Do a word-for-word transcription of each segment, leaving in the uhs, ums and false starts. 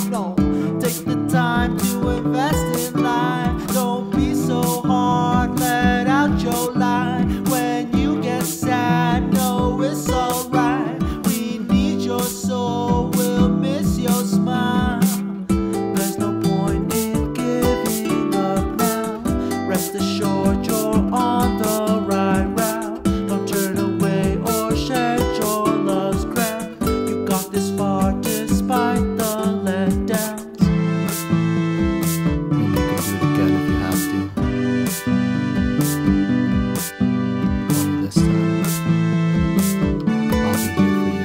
No, take the time to invest in life. Don't be so hard, let out your light. When you get sad, know it's alright. We need your soul, we'll miss your smile. There's no point in giving up now. Rest assured you're on the right route. Don't turn away or shed your love's crown. You got this far despite the letdowns. And you can do it again if you have to. Only this time, I'll be here for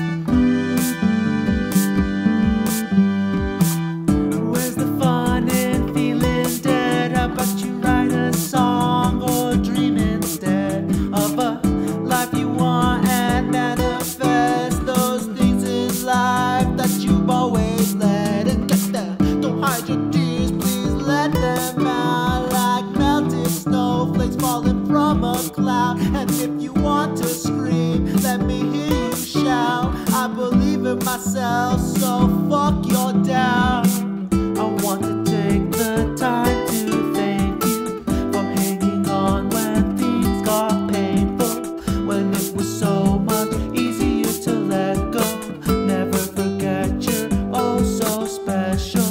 you. Where's the fun in feeling dead? How about you write a song or dream instead of a life you want and manifest those things in life that you've always led. And get there, don't hide your tears, please let them out like melted snowflakes falling from a cloud. And if you want to scream, let me hear you shout. I believe in myself, so fuck your doubt. I want to take the time to thank you for hanging on when things got painful, when it was so much easier to let go. Never forget you're oh so special.